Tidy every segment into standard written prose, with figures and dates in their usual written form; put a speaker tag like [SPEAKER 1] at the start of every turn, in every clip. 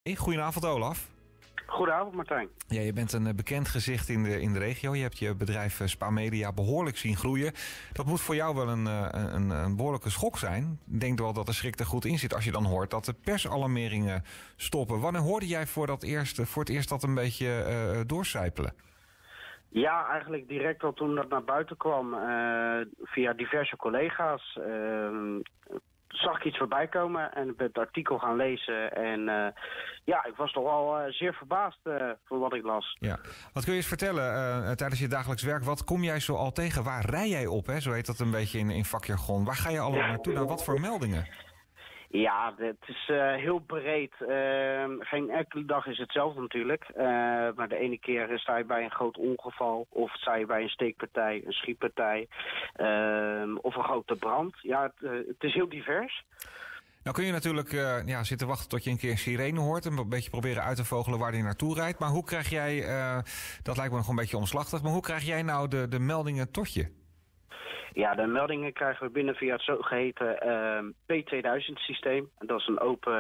[SPEAKER 1] Goedenavond, Olaf.
[SPEAKER 2] Goedenavond, Martijn.
[SPEAKER 1] Ja, je bent een bekend gezicht in de regio. Je hebt je bedrijf Spa Media behoorlijk zien groeien. Dat moet voor jou wel een behoorlijke schok zijn. Ik denk wel dat de schrik er goed in zit als je dan hoort dat de persalarmeringen stoppen. Wanneer hoorde jij voor het eerst dat een beetje doorcijpelen?
[SPEAKER 2] Ja, eigenlijk direct al toen dat naar buiten kwam, via diverse collega's, zag ik iets voorbij komen en ben het artikel gaan lezen. En ik was toch wel zeer verbaasd voor wat ik las.
[SPEAKER 1] Ja. Wat kun je eens vertellen tijdens je dagelijks werk? Wat kom jij zo al tegen? Waar rij jij op? Hè? Zo heet dat een beetje in vakjargon. Waar ga je allemaal naartoe? Naar wat voor meldingen?
[SPEAKER 2] Ja, het is heel breed. Geen enkele dag is hetzelfde natuurlijk. Maar de ene keer sta je bij een groot ongeval. Of sta je bij een steekpartij, een schietpartij. Of een grote brand. Ja, het is heel divers.
[SPEAKER 1] Nou kun je natuurlijk zitten wachten tot je een keer een sirene hoort. En een beetje proberen uit te vogelen waar die naartoe rijdt. Maar hoe krijg jij, dat lijkt me nog een beetje omslachtig. Maar hoe krijg jij nou de meldingen tot je?
[SPEAKER 2] Ja, de meldingen krijgen we binnen via het zogeheten P2000-systeem. Dat is een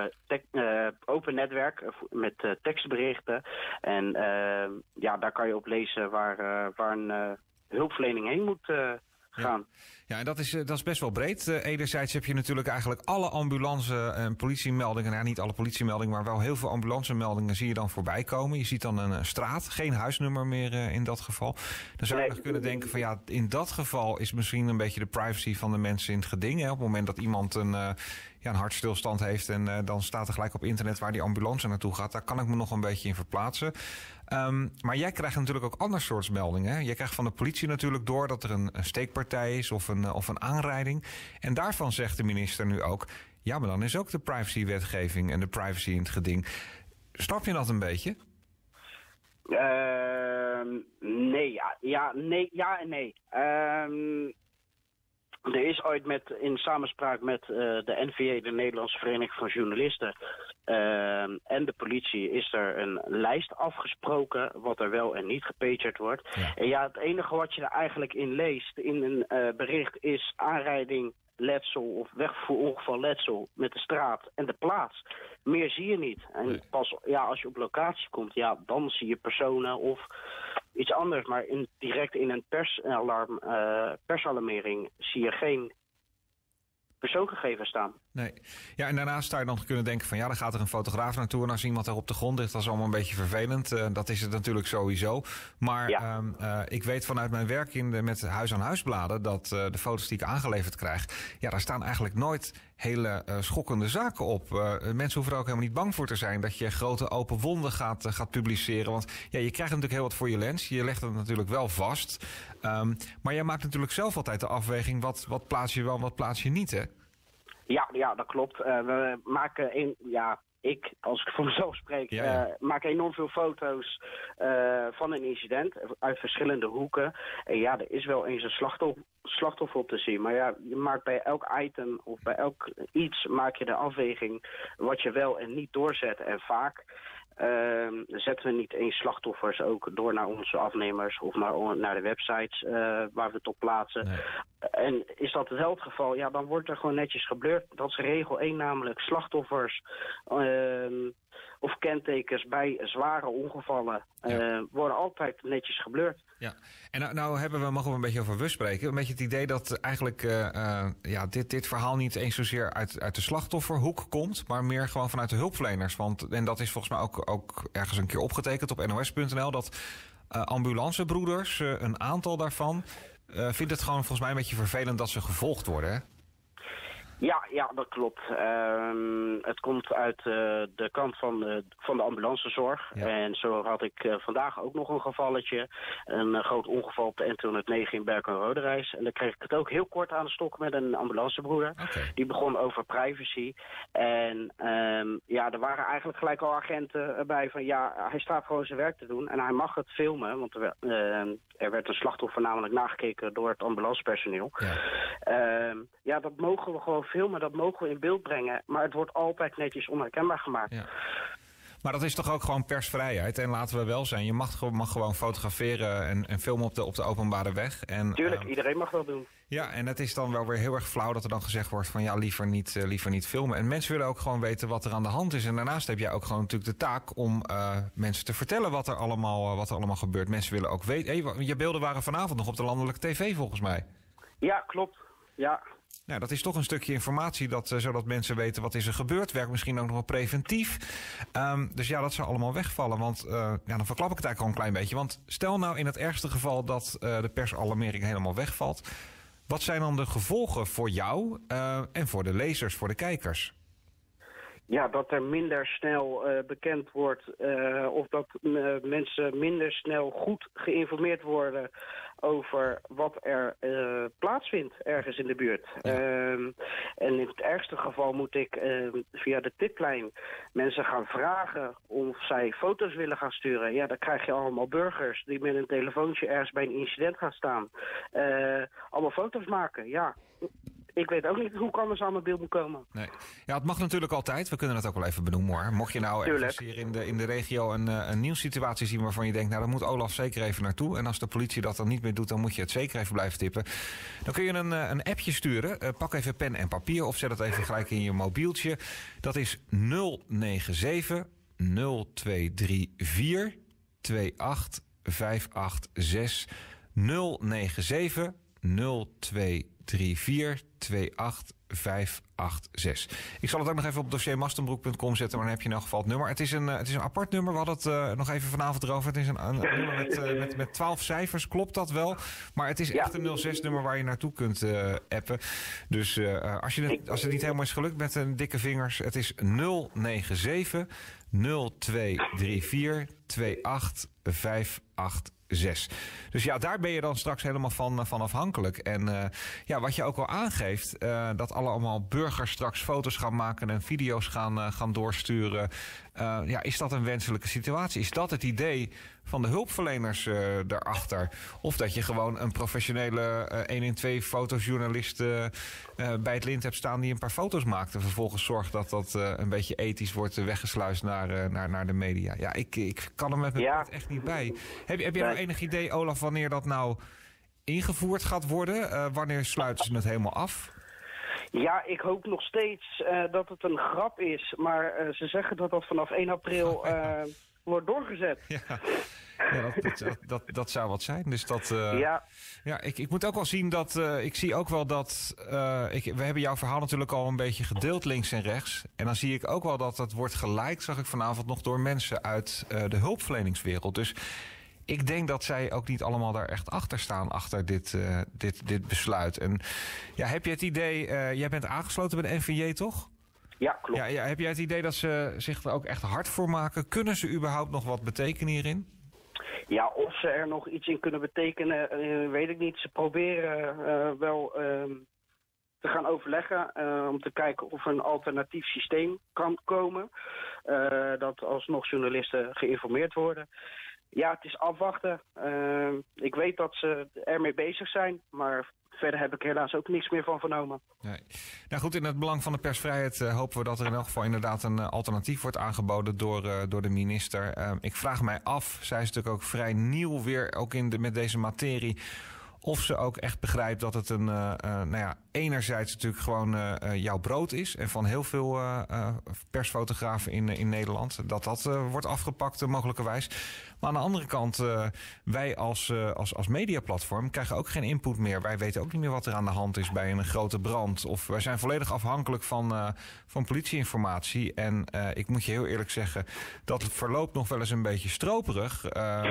[SPEAKER 2] open netwerk met tekstberichten. En daar kan je op lezen waar een hulpverlening heen moet gaan.
[SPEAKER 1] Ja, en dat is best wel breed. Enerzijds heb je natuurlijk eigenlijk alle ambulance- en politiemeldingen. Nou, niet alle politiemeldingen, maar wel heel veel ambulancemeldingen zie je dan voorbij komen. Je ziet dan een straat, geen huisnummer meer in dat geval. Dan zou je nog kunnen denken van ja, in dat geval is misschien een beetje de privacy van de mensen in het geding. Hè? Op het moment dat iemand een hartstilstand heeft en dan staat er gelijk op internet waar die ambulance naartoe gaat. Daar kan ik me nog een beetje in verplaatsen. Maar jij krijgt natuurlijk ook ander soort meldingen. Hè? Je krijgt van de politie natuurlijk door dat er een steekpartij is of een aanrijding. En daarvan zegt de minister nu ook, ja, maar dan is ook de privacywetgeving en de privacy in het geding. Snap je dat een beetje?
[SPEAKER 2] Nee, ja en nee. Er is ooit in samenspraak met de NVJ, de Nederlandse Vereniging van Journalisten, en de politie is er een lijst afgesproken wat er wel en niet gepagerd wordt. Ja. En ja, het enige wat je er eigenlijk in leest in een bericht is aanrijding, letsel of wegvoerongeval letsel met de straat en de plaats. Meer zie je niet. En pas als je op locatie komt, dan zie je personen of iets anders. Maar direct in een persalarmering zie je geen persoongegevens staan.
[SPEAKER 1] Nee. Ja, en daarnaast zou je dan kunnen denken van dan gaat er een fotograaf naartoe en als iemand daar op de grond ligt, dat is allemaal een beetje vervelend. Dat is het natuurlijk sowieso. Maar ik weet vanuit mijn werk met huis-aan-huisbladen dat de foto's die ik aangeleverd krijg, daar staan eigenlijk nooit hele schokkende zaken op. Mensen hoeven er ook helemaal niet bang voor te zijn dat je grote open wonden gaat publiceren. Want je krijgt natuurlijk heel wat voor je lens. Je legt het natuurlijk wel vast. Maar jij maakt natuurlijk zelf altijd de afweging wat plaats je wel en wat plaats je niet, hè? Ja,
[SPEAKER 2] dat klopt. We maken ik, als ik voor mezelf spreek, maak enorm veel foto's van een incident uit verschillende hoeken. En er is wel eens een slachtoffer op te zien. Maar je maakt bij elk item of bij elk iets maak je de afweging wat je wel en niet doorzet. En vaak zetten we niet eens slachtoffers ook door naar onze afnemers of naar de websites waar we het op plaatsen. Nee. En is dat wel het geval, dan wordt er gewoon netjes geblurred. Dat is regel 1 namelijk. Slachtoffers of kentekens bij zware ongevallen worden altijd netjes geblurred.
[SPEAKER 1] Ja, en nou mogen we een beetje over spreken. Een beetje het idee dat eigenlijk dit verhaal niet eens zozeer uit de slachtofferhoek komt, maar meer gewoon vanuit de hulpverleners. En dat is volgens mij ook ergens een keer opgetekend op nos.nl, dat ambulancebroeders, een aantal daarvan, vindt het gewoon volgens mij een beetje vervelend dat ze gevolgd worden, hè?
[SPEAKER 2] Ja, dat klopt. Het komt uit de kant van de ambulancezorg. Ja. En zo had ik vandaag ook nog een gevalletje. Een groot ongeval op de N209 in Berk en Roderijs. En dan kreeg ik het ook heel kort aan de stok met een ambulancebroeder. Okay. Die begon over privacy. En er waren eigenlijk gelijk al agenten bij van hij staat gewoon zijn werk te doen. En hij mag het filmen, want er werd een slachtoffer namelijk nagekeken door het ambulancepersoneel. Ja, dat mogen we gewoon filmen, dat mogen we in beeld brengen. Maar het wordt altijd netjes onherkenbaar gemaakt. Ja.
[SPEAKER 1] Maar dat is toch ook gewoon persvrijheid? En laten we wel zijn, je mag gewoon fotograferen en filmen op de openbare weg.
[SPEAKER 2] Tuurlijk, iedereen mag dat doen.
[SPEAKER 1] Ja, en het is dan wel weer heel erg flauw dat er dan gezegd wordt van ja, liever niet filmen. En mensen willen ook gewoon weten wat er aan de hand is. En daarnaast heb jij ook gewoon natuurlijk de taak om mensen te vertellen wat er allemaal gebeurt. Mensen willen ook weten. Je beelden waren vanavond nog op de landelijke tv volgens mij.
[SPEAKER 2] Ja, klopt. Ja.
[SPEAKER 1] Ja, dat is toch een stukje informatie zodat mensen weten wat is er gebeurd. Werkt misschien ook nog wel preventief. Dus ja, dat zou allemaal wegvallen. Want dan verklap ik het eigenlijk al een klein beetje. Want stel nou in het ergste geval dat de persalarmering helemaal wegvalt. Wat zijn dan de gevolgen voor jou en voor de lezers, voor de kijkers?
[SPEAKER 2] Ja, dat er minder snel bekend wordt of dat mensen minder snel goed geïnformeerd worden over wat er plaatsvindt ergens in de buurt. Ja. En in het ergste geval moet ik via de tiplijn mensen gaan vragen of zij foto's willen gaan sturen. Ja, dan krijg je allemaal burgers die met een telefoontje ergens bij een incident gaan staan. Allemaal foto's maken, ja. Ik weet ook niet hoe ik anders aan mijn beeld moet komen. Nee.
[SPEAKER 1] Ja, het mag natuurlijk altijd. We kunnen het ook wel even benoemen hoor. Mocht je nou ergens hier in de regio een nieuwssituatie zien waarvan je denkt, nou, daar moet Olaf zeker even naartoe. En als de politie dat dan niet meer doet, dan moet je het zeker even blijven tippen. Dan kun je een appje sturen. Pak even pen en papier of zet het even gelijk in je mobieltje. Dat is 097 0234 28586 097 0234 28586. Ik zal het ook nog even op dossiermastenbroek.com zetten, maar dan heb je in elk geval het nummer. Het is een apart nummer, we hadden het nog even vanavond erover. Het is een nummer met 12 cijfers, klopt dat wel? Maar het is echt een 06-nummer waar je naartoe kunt appen. Dus als het niet helemaal is gelukt met een dikke vingers, het is 097 0234 28586. Dus ja, daar ben je dan straks helemaal van afhankelijk. En wat je ook al aangeeft, dat allemaal burgers straks foto's gaan maken en video's gaan doorsturen. Is dat een wenselijke situatie? Is dat het idee van de hulpverleners daarachter? Of dat je gewoon een professionele 112 fotojournalist bij het lint hebt staan die een paar foto's maakt en vervolgens zorgt dat dat een beetje ethisch wordt weggesluist naar de media. Ja, ik kan er met mijn pet echt niet bij. Heb je nou enig idee, Olaf, wanneer dat nou ingevoerd gaat worden? Wanneer sluiten ze het helemaal af? Ja, ik hoop nog steeds dat het een grap is. Maar ze zeggen dat dat vanaf 1 april wordt doorgezet. Dat zou wat zijn. Dus dat. Ik moet ook wel zien dat. Ik zie ook wel dat. We hebben jouw verhaal natuurlijk al een beetje gedeeld links en rechts. En dan zie ik ook wel dat het wordt geliked, zag ik vanavond nog, door mensen uit de hulpverleningswereld. Dus ik denk dat zij ook niet allemaal daar echt achter staan, achter dit besluit. En ja, heb je het idee, jij bent aangesloten bij de NVJ, toch? Ja, klopt. Ja, heb jij het idee dat ze zich er ook echt hard voor maken? Kunnen ze überhaupt nog wat betekenen hierin? Ja, of ze er nog iets in kunnen betekenen, weet ik niet. Ze proberen wel te gaan overleggen om te kijken of er een alternatief systeem kan komen. Dat alsnog journalisten geïnformeerd worden. Ja, het is afwachten. Ik weet dat ze ermee bezig zijn, maar verder heb ik helaas ook niks meer van vernomen. Nee. Nou goed, in het belang van de persvrijheid hopen we dat er in elk geval inderdaad een alternatief wordt aangeboden door de minister. Ik vraag mij af, zij is natuurlijk ook vrij nieuw weer ook met deze materie, of ze ook echt begrijpt dat het enerzijds natuurlijk gewoon jouw brood is. En van heel veel persfotografen in Nederland. Dat wordt afgepakt mogelijkerwijs. Maar aan de andere kant, wij als mediaplatform krijgen ook geen input meer. Wij weten ook niet meer wat er aan de hand is bij een grote brand. Of wij zijn volledig afhankelijk van politieinformatie. En ik moet je heel eerlijk zeggen, dat verloopt nog wel eens een beetje stroperig.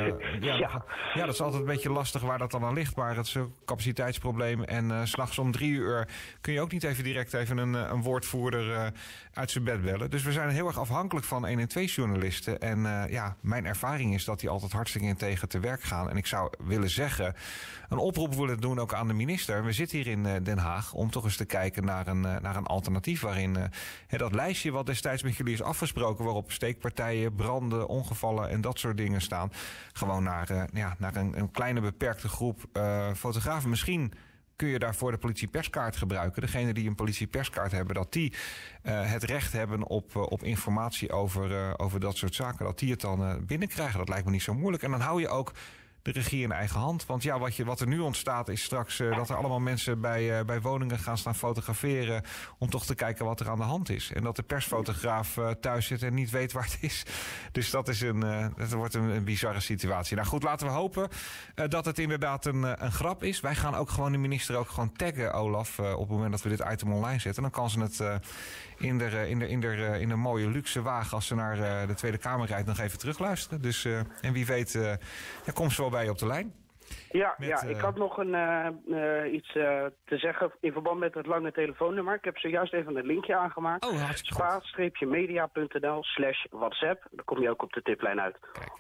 [SPEAKER 1] Dat is altijd een beetje lastig waar dat dan aan ligt. Maar het is een capaciteitsprobleem. En 's nachts om 3 uur kun je ook niet direct een woordvoerder uit zijn bed bellen. Dus we zijn heel erg afhankelijk van 112-journalisten. En mijn ervaring is dat die altijd hartstikke integer te werk gaan. En ik zou willen zeggen, een oproep willen doen ook aan de minister. We zitten hier in Den Haag om toch eens te kijken naar een alternatief waarin dat lijstje wat destijds met jullie is afgesproken, waarop steekpartijen, branden, ongevallen en dat soort dingen staan, gewoon naar een kleine beperkte groep fotografen. Misschien kun je daarvoor de politieperskaart gebruiken. Degene die een politieperskaart hebben, dat die het recht hebben op informatie over dat soort zaken. Dat die het dan binnenkrijgen. Dat lijkt me niet zo moeilijk. En dan hou je ook de regie in eigen hand. Want ja, wat er nu ontstaat is straks dat er allemaal mensen bij woningen gaan staan fotograferen om toch te kijken wat er aan de hand is. En dat de persfotograaf thuis zit en niet weet waar het is. Dus dat wordt een bizarre situatie. Nou goed, laten we hopen dat het inderdaad een grap is. Wij gaan ook gewoon de minister ook gewoon taggen, Olaf, op het moment dat we dit item online zetten. Dan kan ze het in de mooie luxe wagen als ze naar de Tweede Kamer rijdt nog even terugluisteren. Dus en wie weet, komt ze wel bij je op de lijn.
[SPEAKER 2] Ja, ik had nog iets te zeggen in verband met het lange telefoonnummer. Ik heb zojuist even een linkje aangemaakt. spa-media.nl/WhatsApp. Dan kom je ook op de tiplijn uit.
[SPEAKER 1] Kijk,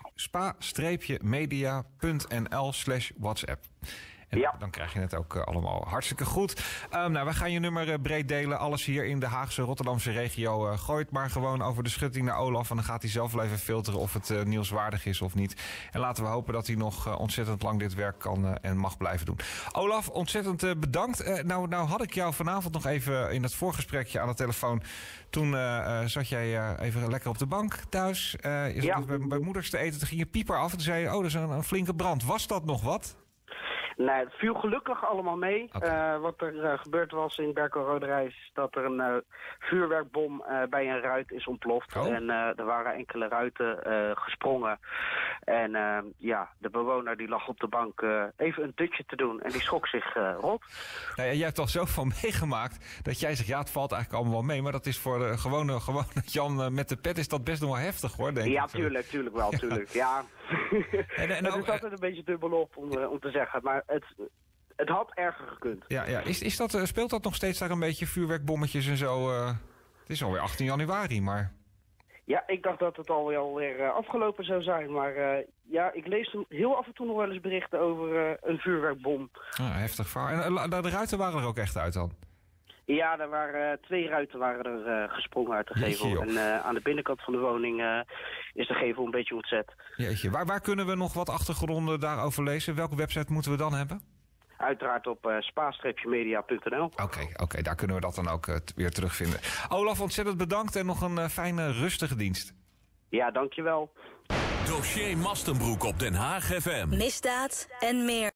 [SPEAKER 1] spa-media.nl/WhatsApp. En dan krijg je het ook allemaal hartstikke goed. We gaan je nummer breed delen. Alles hier in de Haagse, Rotterdamse regio. Gooi het maar gewoon over de schutting naar Olaf. En dan gaat hij zelf wel even filteren of het nieuwswaardig is of niet. En laten we hopen dat hij nog ontzettend lang dit werk kan en mag blijven doen. Olaf, ontzettend bedankt. Nou had ik jou vanavond nog even in het voorgesprekje aan de telefoon. Toen zat jij even lekker op de bank thuis. Je zat bij moeders te eten. Toen ging je pieper af en toen zei je, dat is een flinke brand. Was dat nog wat?
[SPEAKER 2] Nee, het viel gelukkig allemaal mee. Okay. Wat er gebeurd was in Berkel-Roderij is dat er een vuurwerkbom bij een ruit is ontploft. Oh. En er waren enkele ruiten gesprongen. En de bewoner die lag op de bank even een dutje te doen. En die schrok zich rot.
[SPEAKER 1] Nou ja, jij hebt al zoveel meegemaakt dat jij zegt, het valt eigenlijk allemaal wel mee. Maar dat is voor de gewone Jan met de pet is dat best nog wel heftig hoor, denk ik.
[SPEAKER 2] Ja, tuurlijk wel, tuurlijk. Ja. En het is altijd een beetje dubbelop om te zeggen. Maar het had erger gekund.
[SPEAKER 1] Ja. Speelt dat nog steeds daar een beetje vuurwerkbommetjes en zo? Het is alweer 18 januari, maar...
[SPEAKER 2] Ja, ik dacht dat het alweer afgelopen zou zijn. Maar ik lees heel af en toe nog wel eens berichten over een vuurwerkbom.
[SPEAKER 1] Heftig verhaal. En de ruiten waren er ook echt uit dan?
[SPEAKER 2] Ja, er waren 2 ruiten gesprongen uit de gevel. En aan de binnenkant van de woning is de gevel een beetje ontzet.
[SPEAKER 1] Jeetje, waar kunnen we nog wat achtergronden daarover lezen? Welke website moeten we dan hebben?
[SPEAKER 2] Uiteraard op spa-media.nl.
[SPEAKER 1] Oké, daar kunnen we dat dan ook weer terugvinden. Olaf, ontzettend bedankt en nog een fijne, rustige dienst.
[SPEAKER 2] Ja, dankjewel.
[SPEAKER 3] Dossier Mastenbroek op Den Haag FM.
[SPEAKER 4] Misdaad en meer.